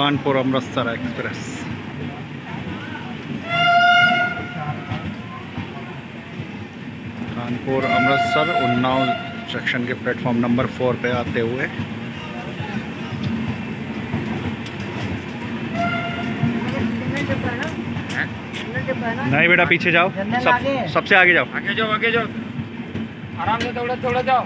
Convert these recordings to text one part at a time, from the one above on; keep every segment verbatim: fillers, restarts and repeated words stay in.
Kanpur Amritsar express. Kanpur Amritsar Unnao section के platform number four पे आते हुए नहीं बेटा पीछे जाओ, सब सबसे आगे जाओ, आगे जाओ, आगे जाओ, आराम से दौड़ो दौड़ो जाओ।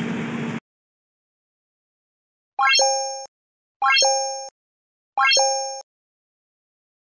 What?